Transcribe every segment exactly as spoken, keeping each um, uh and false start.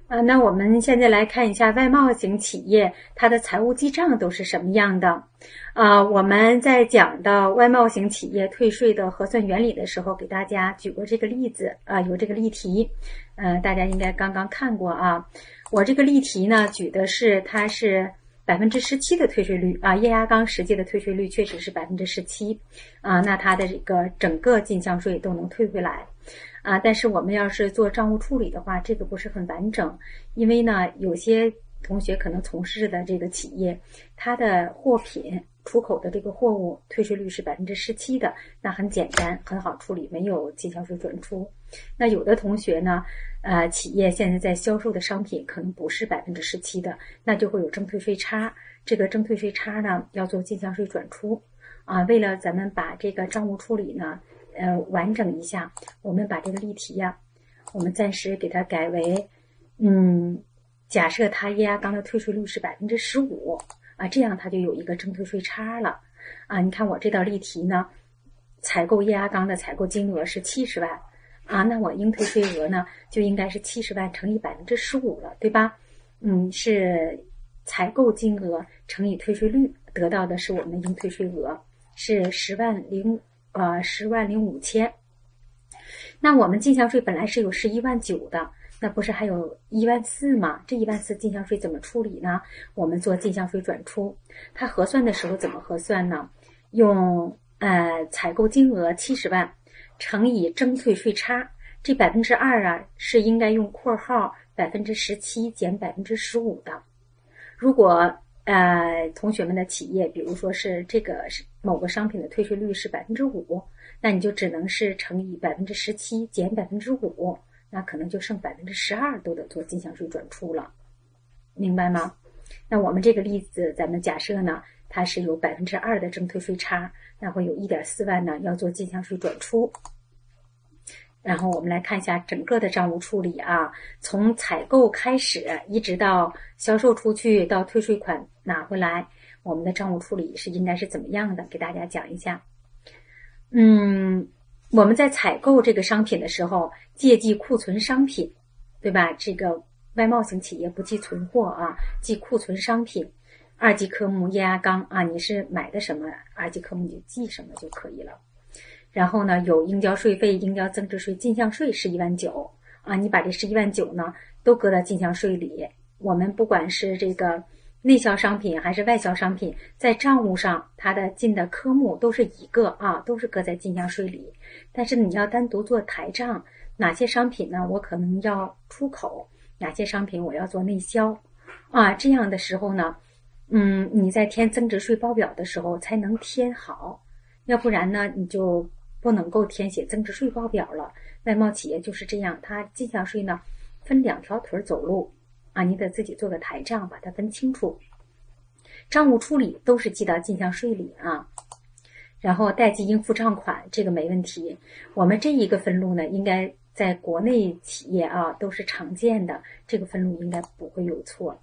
啊，那我们现在来看一下外贸型企业它的财务记账都是什么样的。啊，我们在讲到外贸型企业退税的核算原理的时候，给大家举过这个例子啊，有这个例题，呃，大家应该刚刚看过啊。我这个例题呢，举的是它是百分之十七的退税率啊，液压缸实际的退税率确实是百分之十七啊，那它的这个整个进项税都能退回来。啊，但是我们要是做账务处理的话，这个不是很完整，因为呢，有些同学可能从事的这个企业，它的货品出口的这个货物退税率是百分之十七的，那很简单，很好处理，没有进项税转出。那有的同学呢，呃，企业现在在销售的商品可能不是百分之十七的，那就会有征退税差，这个征退税差呢要做进项税转出。啊，为了咱们把这个账务处理呢。呃，完整一下，我们把这个例题呀、啊，我们暂时给它改为，嗯，假设它液压缸的退税率是百分之十五啊，这样它就有一个征退税差了啊。你看我这道例题呢，采购液压缸的采购金额是七十万啊，那我应退税额呢就应该是七十万乘以百分之十五了，对吧？嗯，是采购金额乘以退税率得到的是我们应退税额是十万零。呃，十万零五千。那我们进项税本来是有十一万九的，那不是还有一万四吗？这一万四进项税怎么处理呢？我们做进项税转出，它核算的时候怎么核算呢？用呃采购金额七十万乘以征退税差，这百分之二啊是应该用括号百分之十七减百分之十五的。如果呃，同学们的企业，比如说是这个是某个商品的退税率是百分之五，那你就只能是乘以百分之十七减百分之五，那可能就剩百分之十二都得做进项税转出了，明白吗？那我们这个例子，咱们假设呢，它是有百分之二的征退税差，那会有一点四万呢要做进项税转出。然后我们来看一下整个的账务处理啊，从采购开始一直到销售出去到退税款拿回来，我们的账务处理是应该是怎么样的？给大家讲一下。嗯，我们在采购这个商品的时候，借记库存商品，对吧？这个外贸型企业不记存货啊，记库存商品。二级科目液压缸啊，你是买的什么，二级科目你就记什么就可以了。然后呢，有应交税费、应交增值税、进项税是一万九啊，你把这十一万九呢都搁到进项税里。我们不管是这个内销商品还是外销商品，在账务上它的进的科目都是一个啊，都是搁在进项税里。但是你要单独做台账，哪些商品呢我可能要出口，哪些商品我要做内销啊，这样的时候呢，嗯，你在填增值税报表的时候才能填好，要不然呢你就不能够填写增值税报表了。外贸企业就是这样，它进项税呢分两条腿走路啊，你得自己做个台账，把它分清楚。账务处理都是记到进项税里啊。然后代记应付账款这个没问题，我们这一个分录呢，应该在国内企业啊都是常见的，这个分录应该不会有错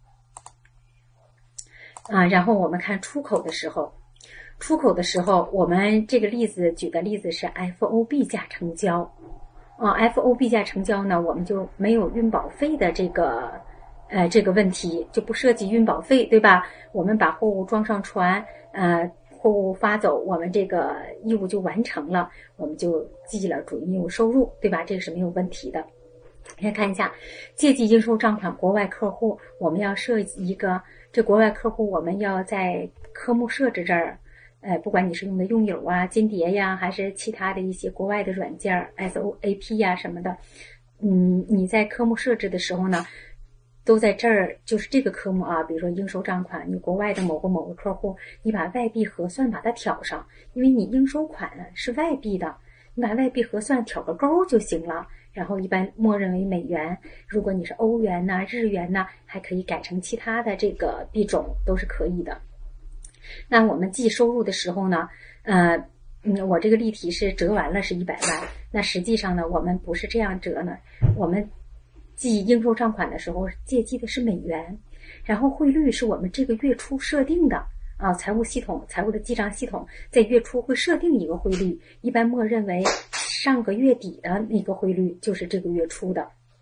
啊。然后我们看出口的时候。出口的时候，我们这个例子举的例子是 F O B 价成交啊 ，F O B 价成交呢，我们就没有运保费的这个呃这个问题，就不涉及运保费，对吧？我们把货物装上船，呃，货物发走，我们这个义务就完成了，我们就记了主营业务收入，对吧？这个是没有问题的。先看一下借记应收账款国外客户，我们要设一个这国外客户，我们要在科目设置这儿。呃，不管你是用的用友啊、金蝶呀，还是其他的一些国外的软件 S O A P 呀什么的，嗯，你在科目设置的时候呢，都在这儿，就是这个科目啊，比如说应收账款，你国外的某个某个客户，你把外币核算把它挑上，因为你应收款是外币的，你把外币核算挑个勾就行了。然后一般默认为美元，如果你是欧元呐、日元呐，还可以改成其他的这个币种，都是可以的。那我们记收入的时候呢，呃，嗯，我这个例题是折完了是一百万，那实际上呢，我们不是这样折呢，我们记应收账款的时候借记的是美元，然后汇率是我们这个月初设定的啊，财务系统、财务的记账系统在月初会设定一个汇率，一般默认为上个月底的那个汇率就是这个月初的。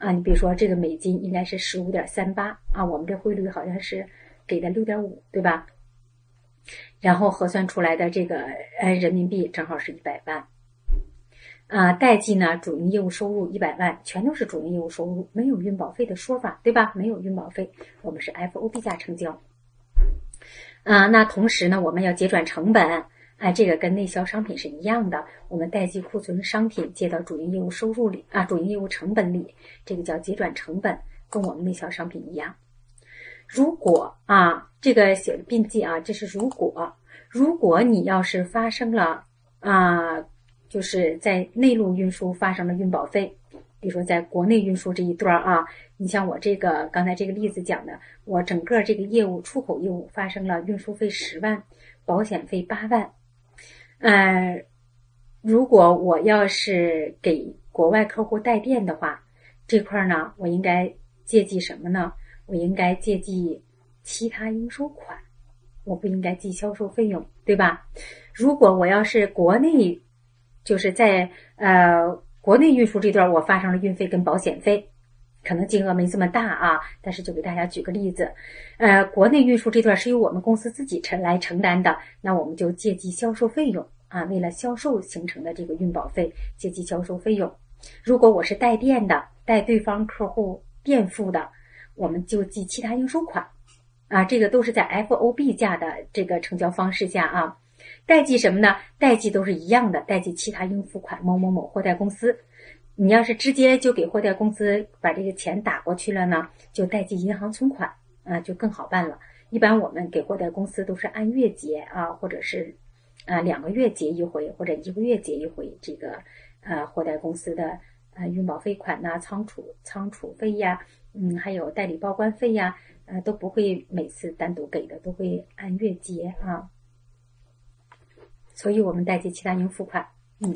啊，你比如说这个美金应该是十五点三八啊，我们这汇率好像是给的六点五，对吧？然后核算出来的这个呃人民币正好是一百万。啊，代记呢，主营业务收入一百万，全都是主营业务收入，没有运保费的说法，对吧？没有运保费，我们是 F O B 价成交。啊，那同时呢，我们要结转成本。哎，这个跟内销商品是一样的，我们代记库存商品接到主营业务收入里啊，主营业务成本里，这个叫结转成本，跟我们内销商品一样。如果啊，这个写的并记啊，这是如果，如果你要是发生了啊，就是在内陆运输发生了运保费，比如说在国内运输这一段啊，你像我这个刚才这个例子讲的，我整个这个业务出口业务发生了运输费十万，保险费八万。呃，如果我要是给国外客户带电的话，这块呢，我应该借记什么呢？我应该借记其他应收款，我不应该记销售费用，对吧？如果我要是国内，就是在呃国内运输这段，我发生了运费跟保险费，可能金额没这么大啊，但是就给大家举个例子，呃，国内运输这段是由我们公司自己承来承担的，那我们就借记销售费用啊，为了销售形成的这个运保费，借记销售费用。如果我是带电的，带对方客户垫付的，我们就记其他应收款啊，这个都是在 F O B 价的这个成交方式下啊。代记什么呢？代记都是一样的，代记其他应付款某某某货代公司。你要是直接就给货代公司把这个钱打过去了呢，就代记银行存款啊，就更好办了。一般我们给货代公司都是按月结啊，或者是啊两个月结一回，或者一个月结一回这个呃货代公司的呃运保费款呐、仓储仓储费呀，嗯，还有代理报关费呀，呃都不会每次单独给的，都会按月结啊。所以我们代记其他应付款，嗯。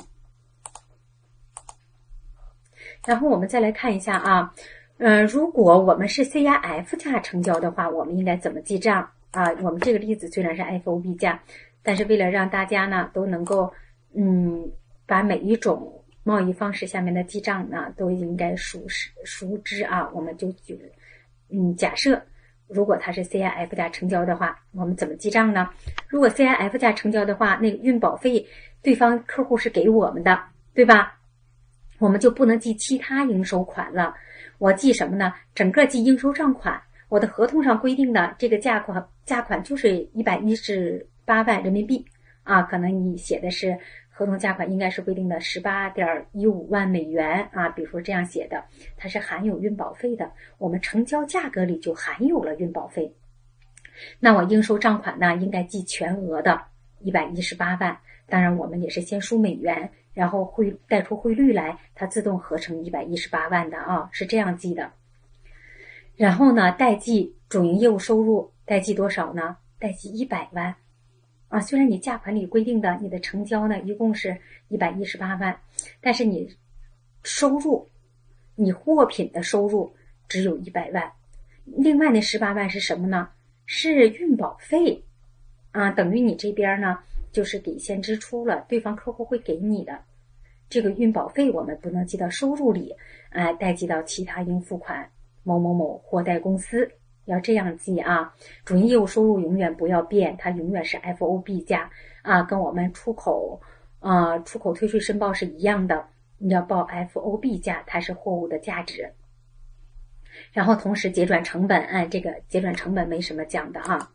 然后我们再来看一下啊，呃，如果我们是 C I F 价成交的话，我们应该怎么记账啊？我们这个例子虽然是 F O B 价，但是为了让大家呢都能够嗯把每一种贸易方式下面的记账呢都应该熟识熟知啊，我们就举嗯假设如果它是 C I F 价成交的话，我们怎么记账呢？如果 C I F 价成交的话，那个运保费对方客户是给我们的，对吧？我们就不能记其他应收款了，我记什么呢？整个记应收账款。我的合同上规定的这个价款价款就是一百一十八万人民币啊，可能你写的是合同价款应该是规定的十八点一五万美元啊，比如说这样写的，它是含有运保费的，我们成交价格里就含有了运保费。那我应收账款呢，应该记全额的一百一十八万，当然我们也是先输美元，然后汇带出汇率来，它自动合成一百一十八万的啊，是这样记的。然后呢，代记主营业务收入，代记多少呢？代记一百万啊。虽然你价款里规定的你的成交呢一共是一百一十八万，但是你收入，你货品的收入只有一百万，另外那十八万是什么呢？是运保费啊，等于你这边呢就是给先支出了，对方客户会给你的这个运保费，我们不能记到收入里，哎，代记到其他应付款某某某货代公司，要这样记啊。主营业务收入永远不要变，它永远是 F O B 价啊，跟我们出口呃出口退税申报是一样的，你要报 F O B 价，它是货物的价值。然后同时结转成本，哎，这个结转成本没什么讲的啊。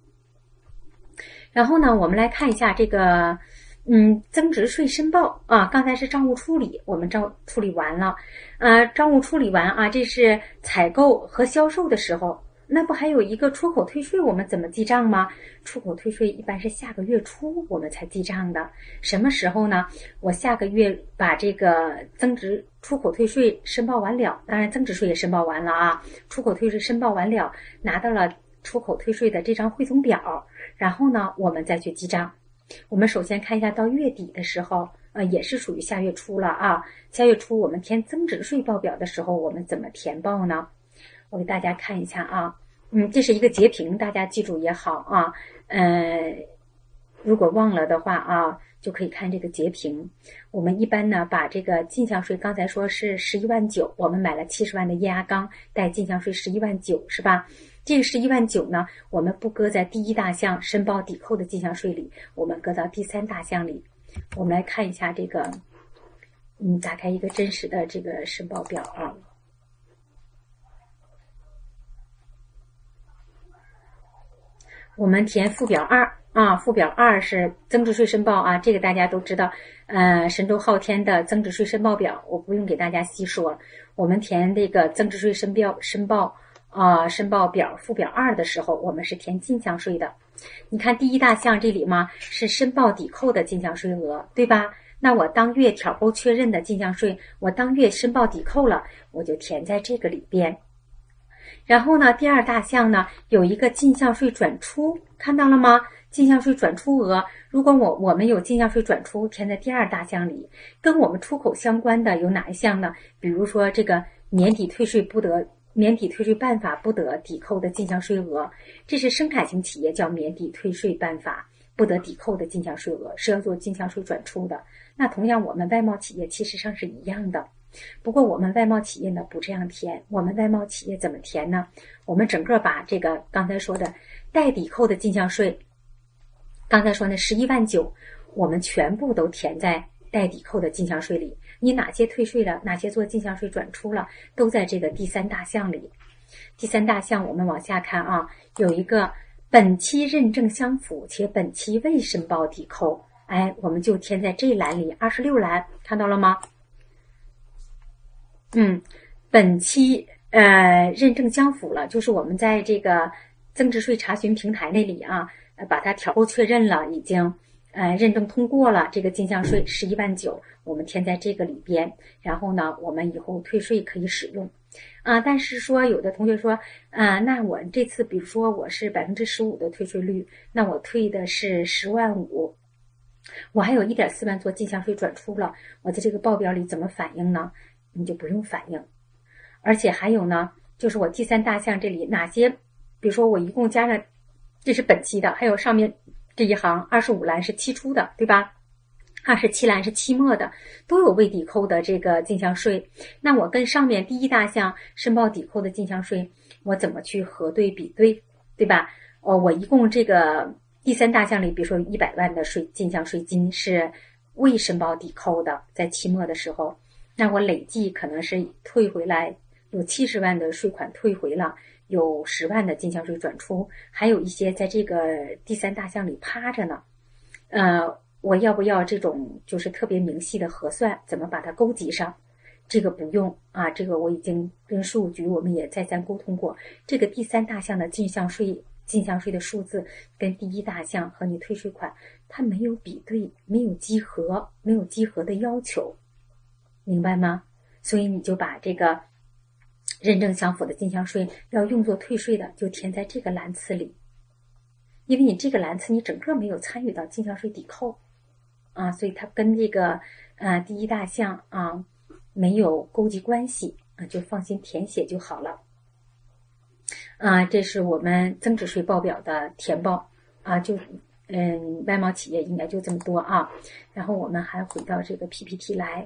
然后呢，我们来看一下这个嗯，增值税申报啊，刚才是账务处理，我们账处理完了，呃，账务处理完啊，这是采购和销售的时候，那不还有一个出口退税，我们怎么记账吗？出口退税一般是下个月初我们才记账的，什么时候呢？我下个月把这个增值出口退税申报完了，当然增值税也申报完了啊，出口退税申报完了，拿到了出口退税的这张汇总表，然后呢，我们再去记账。我们首先看一下到月底的时候，呃，也是属于下月初了啊。下月初我们填增值税报表的时候，我们怎么填报呢？我给大家看一下啊，嗯，这是一个截屏，大家记住也好啊。呃， 如果忘了的话啊，就可以看这个截屏。我们一般呢，把这个进项税刚才说是十一万九，我们买了七十万的液压缸，带进项税十一万九，是吧？这个十一万九呢，我们不搁在第一大项申报抵扣的进项税里，我们搁到第三大项里。我们来看一下这个，嗯，打开一个真实的这个申报表啊。我们填附表二啊，附表二是增值税申报啊，这个大家都知道。呃，神州昊天的增值税申报表，我不用给大家细说。我们填这个增值税申报申报啊、呃、申报表附表二的时候，我们是填进项税的。你看第一大项这里嘛，是申报抵扣的进项税额，对吧？那我当月挑钩确认的进项税，我当月申报抵扣了，我就填在这个里边。然后呢，第二大项呢有一个进项税转出，看到了吗？进项税转出额，如果我我们有进项税转出，填在第二大项里。跟我们出口相关的有哪一项呢？比如说这个年底退税不得年底退税办法不得抵扣的进项税额，这是生产型企业叫年底退税办法不得抵扣的进项税额，是要做进项税转出的。那同样我们外贸企业其实上是一样的。不过我们外贸企业呢不这样填，我们外贸企业怎么填呢？我们整个把这个刚才说的待抵扣的进项税，刚才说那十一万九，我们全部都填在待抵扣的进项税里。你哪些退税了，哪些做进项税转出了，都在这个第三大项里。第三大项我们往下看啊，有一个本期认证相符且本期未申报抵扣，哎，我们就填在这栏里，二十六栏，看到了吗？嗯，本期呃认证相符了，就是我们在这个增值税查询平台那里啊，把它挑钩确认了，已经呃认证通过了，这个进项税十一万九，我们填在这个里边，然后呢，我们以后退税可以使用啊。但是说有的同学说啊，那我这次比如说我是百分之十五的退税率，那我退的是十万五，我还有一点四万做进项税转出了，我在这个报表里怎么反映呢？你就不用反映。而且还有呢，就是我第三大项这里哪些，比如说我一共加上，这是本期的，还有上面这一行二十五栏是期初的，对吧？二十七栏是期末的，都有未抵扣的这个进项税。那我跟上面第一大项申报抵扣的进项税，我怎么去核对比对，对吧？哦，我一共这个第三大项里，比如说一百万的税进项税金是未申报抵扣的，在期末的时候。那我累计可能是退回来有七十万的税款退回了，有十万的进项税转出，还有一些在这个第三大项里趴着呢。呃，我要不要这种就是特别明细的核算，怎么把它勾集上？这个不用啊，这个我已经跟税务局我们也再三沟通过，这个第三大项的进项税进项税的数字跟第一大项和你退税款它没有比对，没有稽核，没有稽核的要求。明白吗？所以你就把这个认证相符的进项税要用作退税的，就填在这个栏次里，因为你这个栏次你整个没有参与到进项税抵扣啊，所以它跟这个呃第一大项啊没有勾稽关系啊，就放心填写就好了。啊，这是我们增值税报表的填报啊，就嗯外贸企业应该就这么多啊。然后我们还回到这个 P P T 来。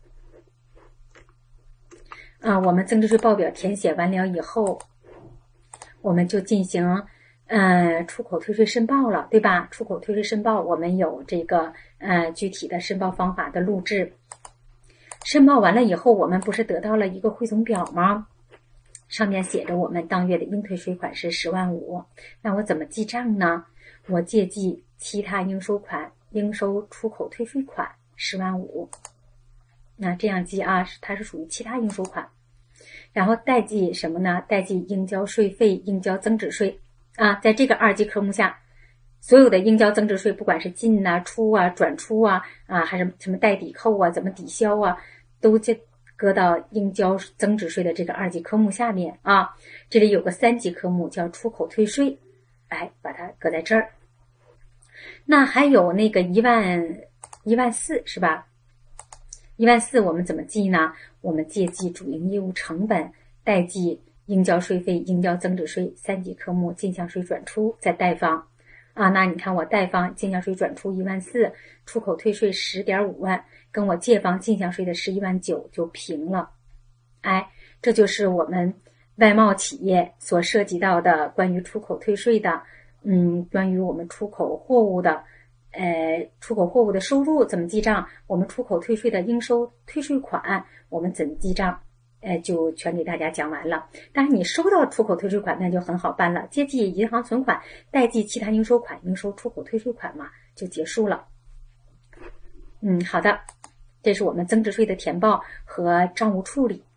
啊，我们增值税报表填写完了以后，我们就进行呃出口退税申报了，对吧？出口退税申报我们有这个呃具体的申报方法的录制。申报完了以后，我们不是得到了一个汇总表吗？上面写着我们当月的应退税款是十万五，那我怎么记账呢？我借记其他应收款、应收出口退税款十万五。那这样记啊，它是属于其他应收款，然后代记什么呢？代记应交税费、应交增值税啊，在这个二级科目下，所有的应交增值税，不管是进啊、出啊、转出啊啊，还是什么代抵扣啊、怎么抵消啊，都这搁到应交增值税的这个二级科目下面啊。这里有个三级科目叫出口退税，哎，把它搁在这儿。那还有那个一万一万四是吧？一万四我们怎么记呢？我们借记主营业务成本，代记应交税费、应交增值税三级科目进项税转出，在贷方啊，那你看我贷方进项税转出一万四，出口退税十点五万，跟我借方进项税的十一万九就平了。哎，这就是我们外贸企业所涉及到的关于出口退税的，嗯，关于我们出口货物的，呃，出口货物的收入怎么记账，我们出口退税的应收退税款我们怎么记账，呃，就全给大家讲完了。当然你收到出口退税款那就很好办了，借记银行存款，代记其他应收款，应收出口退税款嘛，就结束了。嗯，好的，这是我们增值税的填报和账务处理。